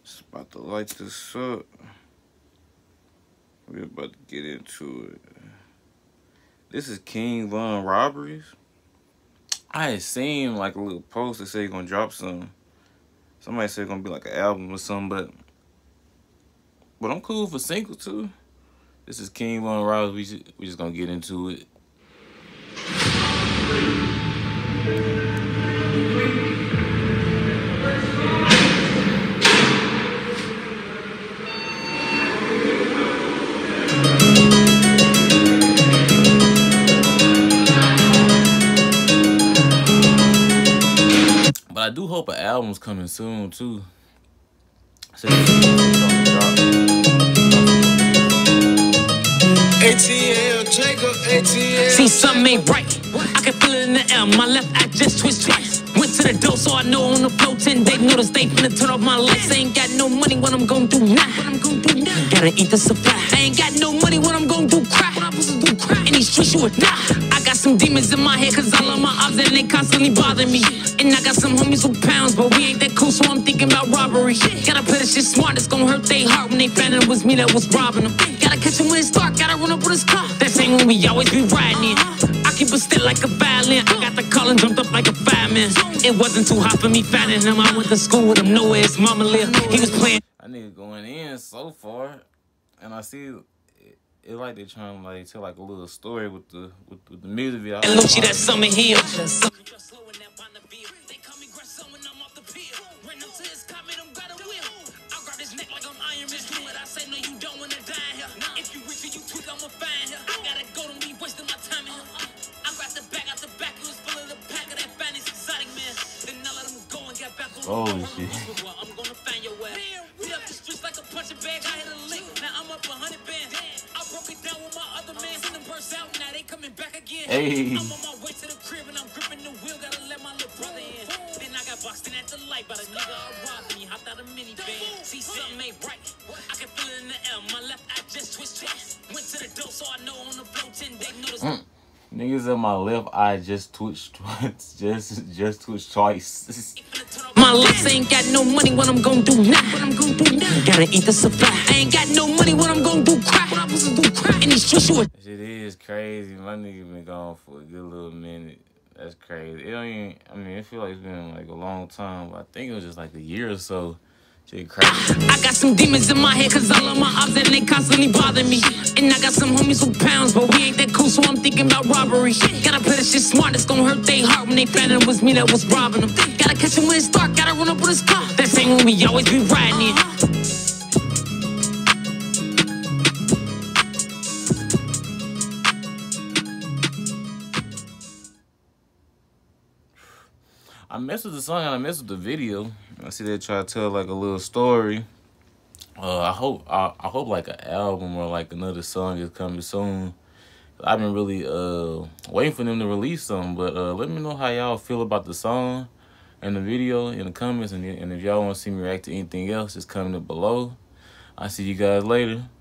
Just about to light this up. We're about to get into it. This is King Von Robberies. I had seen like a little post that said he's gonna drop some. Somebody said it's gonna be like an album or something, but I'm cool for single too. This is King Von Robberies. We just gonna get into it. But I do hope an album's coming soon too. ATL, Jacob, ATL. See, something ain't right. I can feel it in the air. My left eye just twitched twice. Went to the door, so I know on the floor 10 days. Notice they finna turn off my lights. I ain't got no money, what I'm gonna do now? Gotta eat the supply. I ain't got no money, what I'm gonna do? Cry. What I'm supposed to do? Cry. In these streets, you would die. I got some demons in my head, cause I love my ops and they constantly bother me. And I got some homies with pounds, but we ain't that cool, so I'm thinking about robbery. Gotta play this shit smart, it's gonna hurt they heart when they found it was me that was robbing them. Gotta catch him when it's dark, gotta run up with his car. That same when we always be riding in. I keep it still like a violin. I got the call and jumped up like a fireman. It wasn't too hot for me finding him. I went to school with him, nowhere his mama lived. He was playing. I nigga going in so far, and I see it like they trying to like tell like a little story with the music video. And Lucci, that summer hill. Holy shit. I'm gonna find your ass. We up the streets like a punching bag. I hit a lick. Now I'm up 100 bands. I broke it down with my other man. Send them burst out. Now they coming back again. Hey. I'm on my way to the crib and I'm gripping the wheel. Gotta let my little brother in. Then I got boxed in at the light by the nigga I robbed me. Hopped out a minivan. See, something ain't right. I can feel it in the air. My left eye just twitched twice. Went to the door, so I know on the floor 10 days. Notice. Niggas in my left eye just twitched twice. just twitched twice. My life ain't got no money, what I'm gonna do now? Gotta eat the supply. I ain't got no money, what I'm gonna do? Cry. What I'm supposed to do? Cry. In these streets, you Shit is crazy. My nigga been gone for a good little minute. That's crazy. It don't even, I mean, it feel like it's been like a long time, but I think it was just like a year or so. Shit crazy. I got some demons in my head, cause I love my ops and they constantly bother me. And I got some homies with pounds, but we ain't that cool, so I'm thinking about robbery. Gotta play this shit smart, it's gonna hurt they heart when they found it was me that was robbing them. Gotta catch him when it's dark, gotta run up with his car. That same when we always be riding in. I messed with the song and I messed with the video. I see they try to tell like a little story. I hope like an album or like another song is coming soon. I've been really waiting for them to release something, but let me know how y'all feel about the song and the video in the comments, and if y'all want to see me react to anything else, just comment it below. I'll see you guys later.